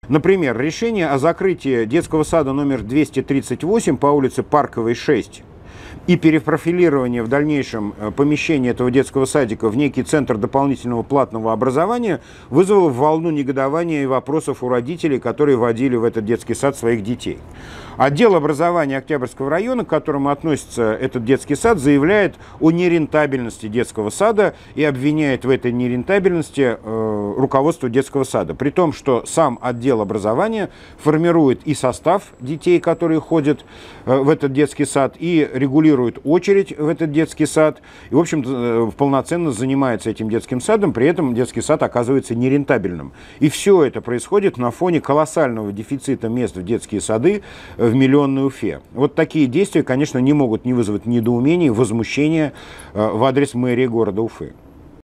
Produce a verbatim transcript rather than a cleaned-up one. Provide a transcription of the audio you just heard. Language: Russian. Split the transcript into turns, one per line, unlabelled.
Например, решение о закрытии детского сада номер двести тридцать восемь по улице Парковой, шесть и перепрофилирование в дальнейшем помещения этого детского садика в некий центр дополнительного платного образования вызвало волну негодования и вопросов у родителей, которые водили в этот детский сад своих детей. Отдел образования Октябрьского района, к которому относится этот детский сад, заявляет о нерентабельности детского сада и обвиняет в этой нерентабельности э, руководство детского сада. При том, что сам отдел образования формирует и состав детей, которые ходят э, в этот детский сад, и регулирует очередь в этот детский сад, и, в общем-то, полноценно занимается этим детским садом, при этом детский сад оказывается нерентабельным. И все это происходит на фоне колоссального дефицита мест в детские сады в миллионной Уфе. Вот такие действия, конечно, не могут не вызвать недоумения, возмущения в адрес мэрии города Уфы.